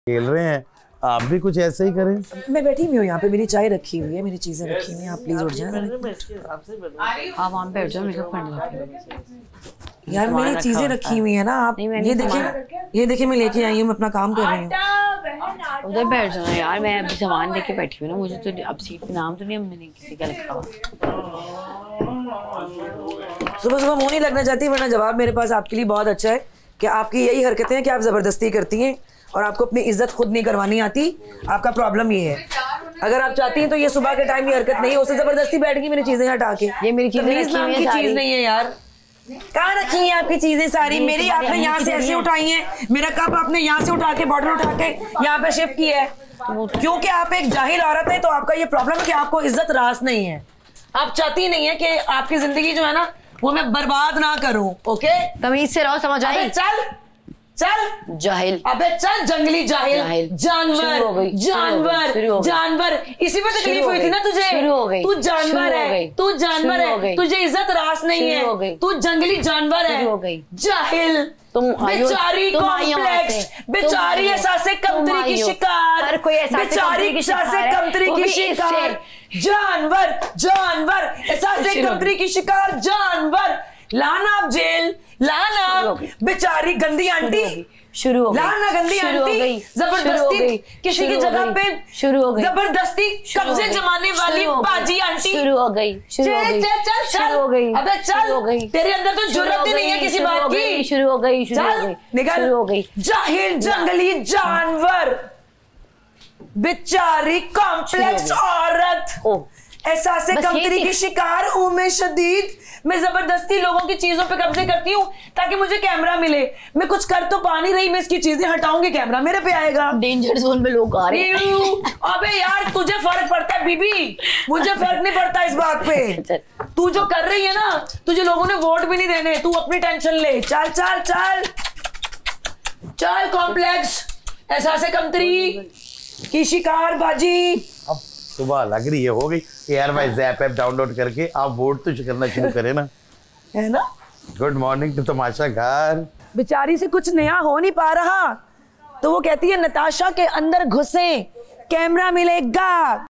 खेल रहे हैं, आप भी कुछ ऐसे ही करें। मैं बैठी हुई हूँ यहाँ पे, मेरी चाय रखी हुई है, मेरी चीजें रखी हुई हैं, आप प्लीज उठ जाएं। आप वहाँ बैठ जाओ, मेकअप करने लगे। यार मेरी चीजें रखी हुई है ना, आप ये देखिए मैं लेके आई हूँ, मैं अपना काम कर रही हूँ। उधर बैठ जाओ यार, मैं अभी सामान लेके बैठी हूँ ना, मुझे तो अब सीट पे नाम तो नहीं मैंने किसी का लिखा हुआ। सुबह सुबह मुँह नहीं लगना चाहती, वरना जवाब मेरे पास आपके लिए बहुत अच्छा है कि आपकी यही हरकतें हैं कि आप जबरदस्ती करती हैं और आपको अपनी इज्जत खुद नहीं करवानी आती। आपका प्रॉब्लम ये है। अगर आप चाहती हैं तो ये सुबह के टाइम ये हरकत नहीं है, उससे जबरदस्ती बैठ गई मेरी चीजें हटा के। ये मेरी चीजें नाम की चीज नहीं है यार। कहाँ रखी हैं आपकी चीजें सारी? मेरी आपने यहाँ से ऐसे उठाई हैं, मेरा कप आपने यहाँ से उठा के बॉटल उठा के यहाँ पे शिफ्ट किया है। क्योंकि आप एक जाहिल औरत है तो आपका ये प्रॉब्लम है कि आपको इज्जत रास नहीं है। आप चाहती नहीं है कि आपकी जिंदगी जो है ना वो मैं बर्बाद ना करूं। ओके, तमीज से रहो, समझ आई? चल चल जाहिल, अबे चल जंगली जाहिल, जानवर जानवर जानवर। इसी पे तकलीफ हुई थी ना तुझे? तू जानवर है, तू जानवर है, तुझे इज्जत रास नहीं है, तू जंगली जानवर है, जाहिल। बेचारी कॉम्प्लेक्स, बेचारी एहसासे कमतरी की शिकार, बेचारी एहसासे कमतरी की शिकार, जानवर जानवर, एहसासे कमतरी की शिकार, जानवर। लाना अब जेल, लाना बेचारी गंदी आंटी, शुरू हो गई, लाना गंदी आंटी, जबरदस्ती किसी की जगह पे शुरू हो गई, जबरदस्ती कब्जे जमाने वाली बाजी आंटी। शुरू हो गई, शुरू हो गई, चल शुरू हो गई, अबे चल, तेरे अंदर तो जुर्रत ही नहीं है किसी बात की। शुरू हो गई, शुरू हो गई, निकल, शुरू हो गई। जाहिल जंगली जानवर, बेचारी कॉम्प्लेक्स औरत, एहसासे कमतरी की शिकार हूं मैं शदीद। मैं जबरदस्ती लोगों की चीजों पे कब्जे करती हूँ ताकि मुझे कैमरा मिले। मैं कुछ कर तो पा नहीं रही, मैं इसकी चीजें हटाऊंगी, कैमरा मेरे पे आएगा। डेंजर जोन में लोग आ रहे हैं। अबे यार तुझे फर्क पड़ता है बीबी, मुझे फर्क नहीं पड़ता इस बात पे। तू जो कर रही है ना, तुझे लोगों ने वोट भी नहीं देने, तू अपनी टेंशन ले। चल चल चल चल, कॉम्प्लेक्स एहसासे कमतरी की शिकार बाजी। अब सुबह लग रही है, हो गई यार भाई, ज़ैप ऐप डाउनलोड करके आप वोट तो करना शुरू करें ना, है ना। गुड मॉर्निंग टू तमाशा घर। बेचारी से कुछ नया हो नहीं पा रहा तो वो कहती है नताशा के अंदर घुसे कैमरा मिलेगा।